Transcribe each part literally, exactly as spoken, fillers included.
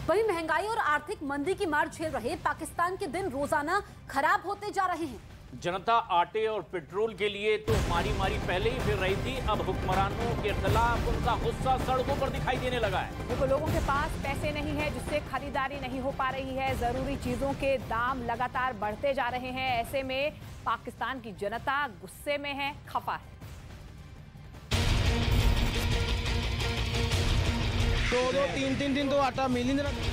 वहीं महंगाई और आर्थिक मंदी की मार झेल रहे पाकिस्तान के दिन रोजाना खराब होते जा रहे हैं। जनता आटे और पेट्रोल के लिए तो मारी मारी पहले ही फिर रही थी, अब हुक्मरानों के खिलाफ उनका गुस्सा सड़कों पर दिखाई देने लगा है। देखो, लोगों के पास पैसे नहीं है जिससे खरीदारी नहीं हो पा रही है। जरूरी चीजों के दाम लगातार बढ़ते जा रहे हैं। ऐसे में पाकिस्तान की जनता गुस्से में है, खफा है। दो दो तीन तीन दिन तो आटा मिल ही नहीं रहा।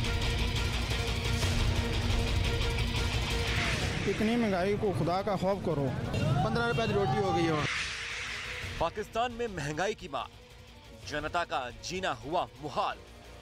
इतनी महंगाई को खुदा का खौफ करो। पंद्रह रुपए की रोटी हो गई है। पाकिस्तान में महंगाई की मार, जनता का जीना हुआ मुहाल।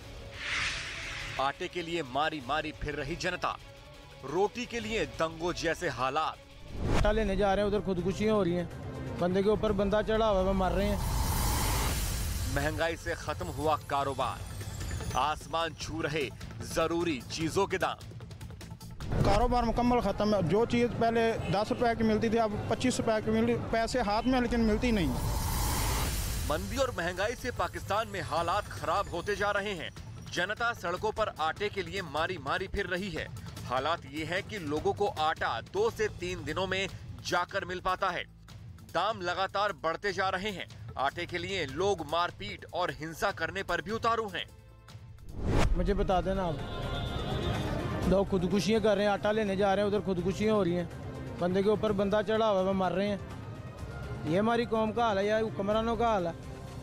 आटे के लिए मारी मारी फिर रही जनता, रोटी के लिए दंगों जैसे हालात। आटा लेने जा रहे हैं, उधर खुदकुशियां हो रही हैं, बंदे के ऊपर बंदा चढ़ा हुआ है, मर रहे हैं। महंगाई से खत्म हुआ कारोबार, आसमान छू रहे जरूरी चीजों के दाम। कारोबार मुकम्मल खत्म है। जो चीज़ पहले दस रुपए की मिलती थी अब पच्चीस रुपए की मिल पैसे हाथ में लेकिन मिलती नहीं। मंदी और महंगाई से पाकिस्तान में हालात खराब होते जा रहे हैं। जनता सड़कों पर आटे के लिए मारी मारी फिर रही है। हालात ये है कि लोगों को आटा दो से तीन दिनों में जाकर मिल पाता है। दाम लगातार बढ़ते जा रहे हैं। आटे के लिए लोग मारपीट और हिंसा करने पर भी उतारू हैं। मुझे बता देना, आप लोग खुदकुशियां कर रहे हैं, आटा लेने जा रहे हैं, उधर खुदकुशियां हो रही हैं, बंदे के ऊपर बंदा चढ़ा हुआ है, मर रहे हैं। ये हमारी कौम का हाल है या हुक्मरानों का हाल है?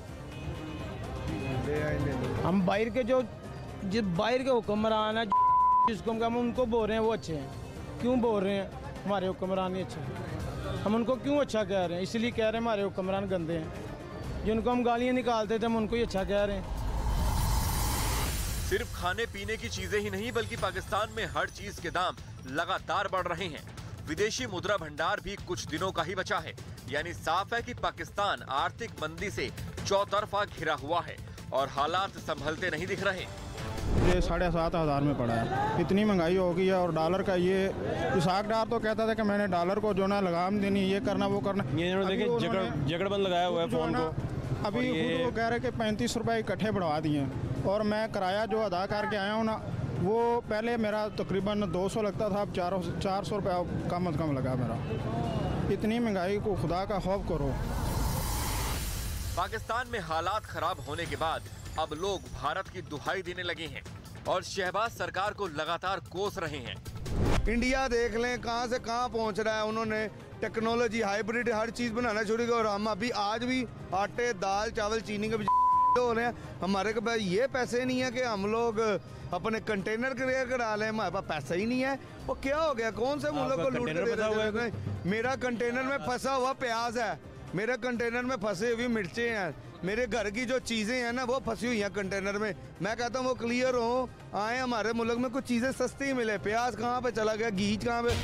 हम बाहर के जो जिस बाहर के हुक्मरान है जिसको हम उनको बोल रहे हैं वो अच्छे हैं। क्यों बोल रहे हैं हमारे हुक्मरान ही अच्छे हैं? हम उनको क्यों अच्छा कह रहे हैं? इसलिए कह रहे हैं हमारे हुक्मरान गंदे हैं। जिनको हम गालियाँ निकालते थे हम उनको ही अच्छा कह रहे हैं। सिर्फ खाने पीने की चीजें ही नहीं बल्कि पाकिस्तान में हर चीज के दाम लगातार बढ़ रहे हैं। विदेशी मुद्रा भंडार भी कुछ दिनों का ही बचा है। यानी साफ है कि पाकिस्तान आर्थिक मंदी से चौतरफा घिरा हुआ है और हालात संभलते नहीं दिख रहे। ये साढ़े सात हजार में पड़ा है। इतनी महंगाई हो गई है और डॉलर का ये इसाक डार तो कहता था कि मैंने डॉलर को जो ना लगाम देनी, ये करना वो करना। ये देखिए जकड़बंद लगाया हुआ है फोन को। अभी खुद वो कह रहे कि पैंतीस रुपए इकट्ठे बढ़वा दिए और मैं किराया जो अदा करके आया हूँ ना, वो पहले मेरा तकरीबन दो सौ लगता था, अब चार चार सौ रुपये कम अज कम लगा मेरा। इतनी महंगाई को खुदा का खौफ करो। पाकिस्तान में हालात खराब होने के बाद अब लोग भारत की दुहाई देने लगे हैं और शहबाज सरकार को लगातार कोस रहे हैं। इंडिया देख लें कहां से कहां पहुंच रहा है। उन्होंने टेक्नोलॉजी हाइब्रिड हर चीज बनाना शुरू किया और हम अभी आज भी आटे दाल चावल चीनी के हो रहे हैं। हमारे के पास ये पैसे नहीं है कि हम लोग अपने कंटेनर क्लियर करा लें। हमारे पास पैसा ही नहीं है। वो क्या हो गया? कौन से मुल्क को लूट के? मेरा कंटेनर में फंसा हुआ प्याज है, मेरे कंटेनर में फंसे हुई मिर्चें हैं, मेरे घर की जो चीजें हैं ना वो फंसी हुई हैं कंटेनर में। मैं कहता हूँ वो क्लियर हो, आए हमारे मुल्क में कुछ चीजें सस्ती मिले। प्याज कहाँ पे चला गया, घी कहाँ पे?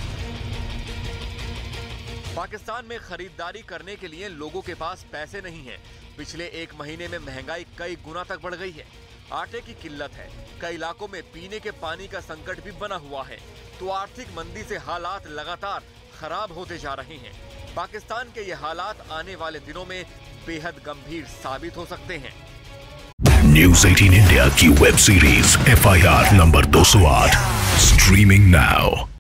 पाकिस्तान में खरीदारी करने के लिए लोगों के पास पैसे नहीं है। पिछले एक महीने में महंगाई कई गुना तक बढ़ गई है। आटे की किल्लत है, कई इलाकों में पीने के पानी का संकट भी बना हुआ है। तो आर्थिक मंदी से हालात लगातार खराब होते जा रहे हैं। पाकिस्तान के ये हालात आने वाले दिनों में बेहद गंभीर साबित हो सकते हैं। न्यूज़ अठारह इंडिया की web series F I R number दो सौ आठ स्ट्रीमिंग नाउ।